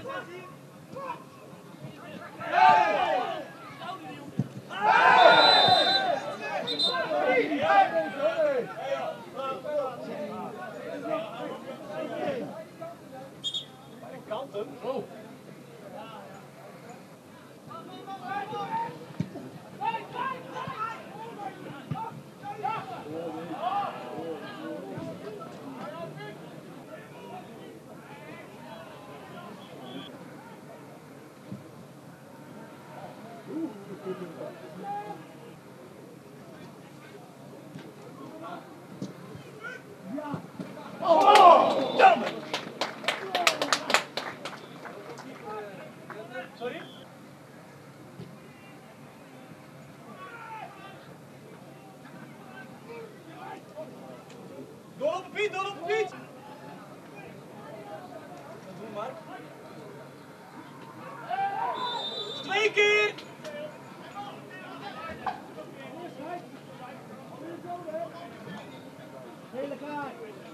Doorlopen Piet, doorlopen Piet! Doe maar. 2 keer! Hele klaar!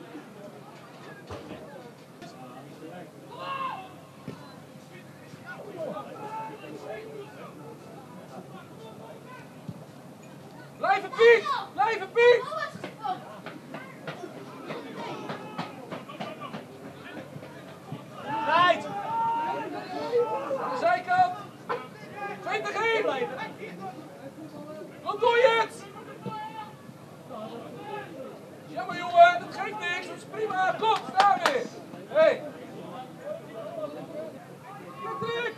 Blijven Piet! Blijven Piet! Right! Zijkant! 20-1! Blijven! Wat doe je het? Jammer jongen, dat geeft niks, dat is prima. Kom, sta weer! Hey! Patrick!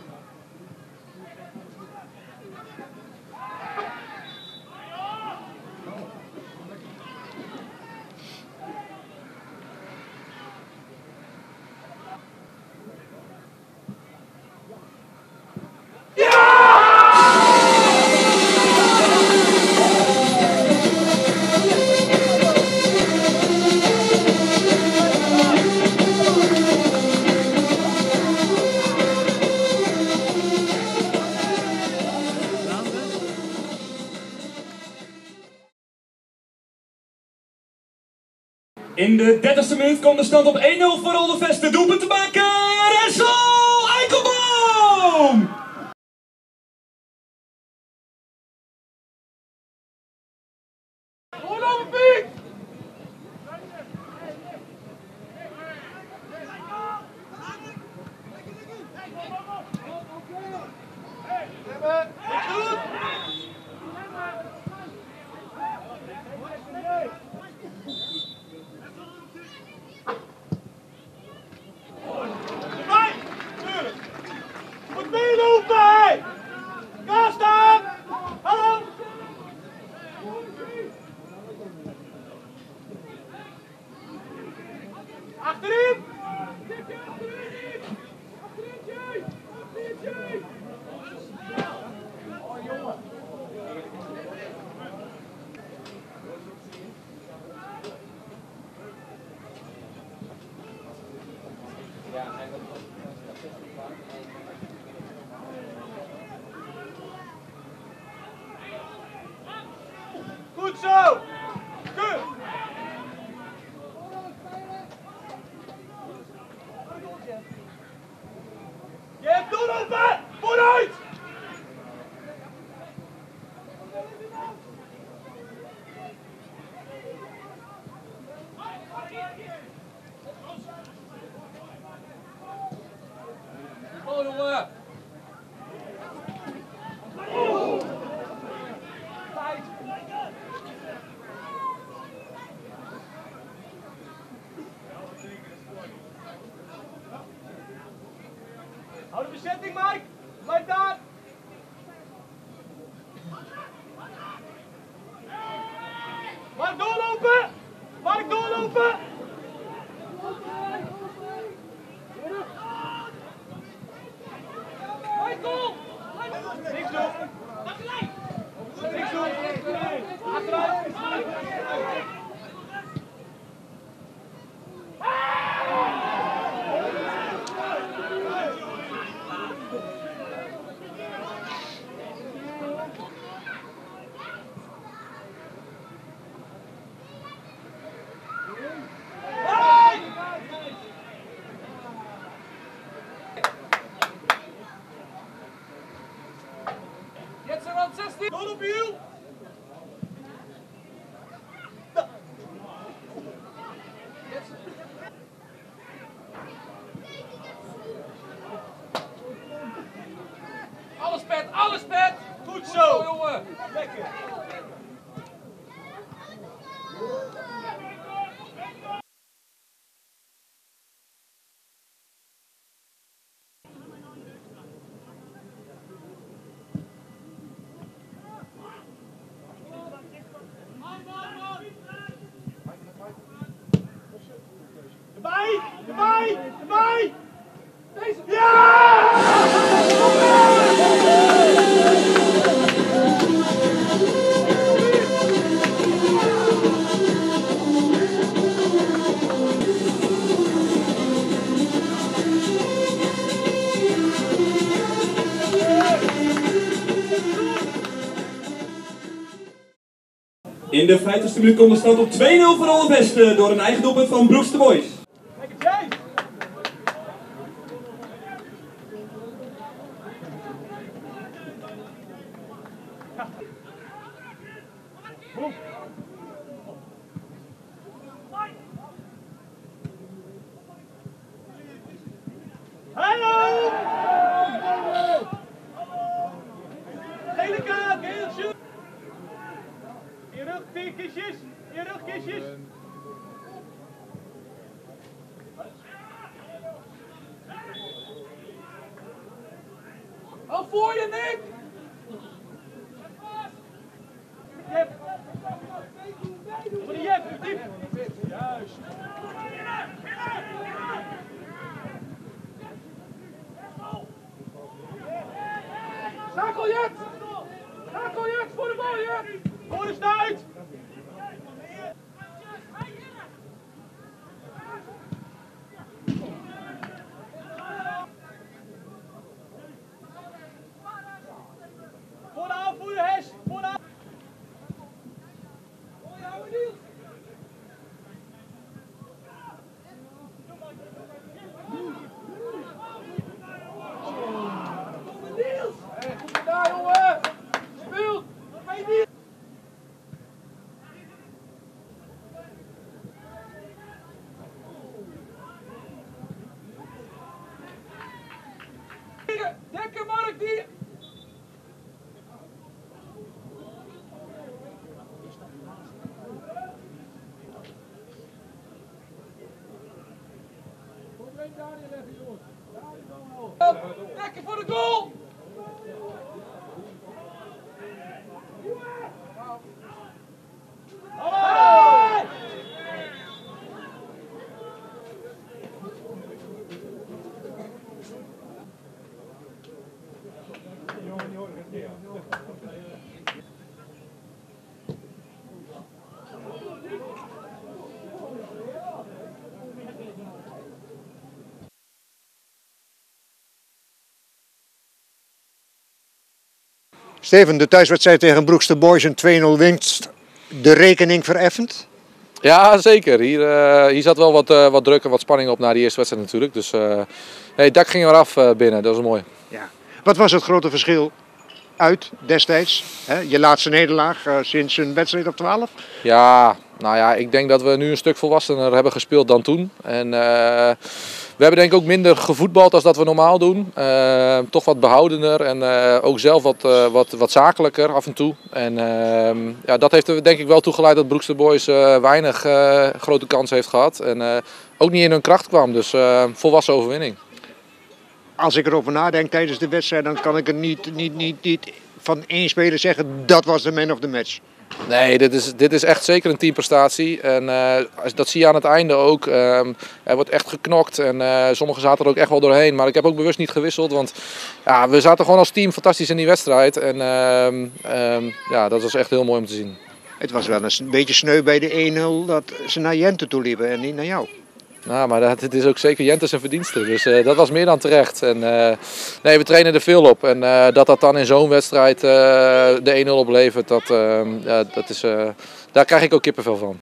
In de 30e minuut komt de stand op 1-0 voor Oldevest. De doelpunt te maken, Ressel Eikelboom! Doorlopen Piet! Moet meelopen, hé! Ga staan! Hallo! Achterin! Goed zo! Goed! Je hebt doorlopen! Vooruit! Oh jongen! Hou de bezetting, Mike! Blijf daar! Mark doorlopen! Mark doorlopen! Michael! Niks doen! Niks doen! Achteruit! Door op wiel. Alles pet! Goed zo, jongen! Lekker! Erbij! Erbij! Erbij! Deze! Ja! In de 50ste minuut komt de stand op 2-0 voor Rolle Vesten door een eigen doelpunt van Broeks de Boys. Lekker James! Hallo! Gele kaart, heel shoot! In rug, 4 kistjes! In rug, kistjes! Al voor je, Nick! Jep! Voor de Jep, diep! Juist! Schakel Jet! Schakel Jet voor de bal, Jet! Voor de snuit! Voor de aanvoerder, Hes! Voor de goed gedaan, jongen! Speelt! Bij Niels! Dekker, Mark, die! Dekker voor de goal! Hey! Steven, de thuiswedstrijd tegen Broeks de Boys, een 2-0 winst, de rekening vereffend? Ja, zeker. Hier zat wel wat druk en wat spanning op na die eerste wedstrijd natuurlijk. Dus het dak ging eraf binnen, dat was mooi. Ja. Wat was het grote verschil uit destijds? Hè? Je laatste nederlaag sinds een wedstrijd op 12? Ja, nou ja, ik denk dat we nu een stuk volwassener hebben gespeeld dan toen. En we hebben denk ik ook minder gevoetbald als dat we normaal doen. Toch wat behoudender en ook zelf wat zakelijker af en toe. En ja, dat heeft er denk ik wel toe geleid dat Broeks de Boys weinig grote kansen heeft gehad. En ook niet in hun kracht kwam, dus volwassen overwinning. Als ik erover nadenk tijdens de wedstrijd, dan kan ik er niet van één speler zeggen dat was de man of the match. Nee, dit is echt zeker een teamprestatie en dat zie je aan het einde ook. Er wordt echt geknokt en sommigen zaten er ook echt wel doorheen. Maar ik heb ook bewust niet gewisseld, want ja, we zaten gewoon als team fantastisch in die wedstrijd. En ja, dat was echt heel mooi om te zien. Het was wel een beetje sneu bij de 1-0 dat ze naar Jente toe liepen en niet naar jou. Nou, maar het is ook zeker Jente zijn verdienste, dus dat was meer dan terecht. En, nee, we trainen er veel op en dat dan in zo'n wedstrijd de 1-0 oplevert, daar krijg ik ook kippenvel van.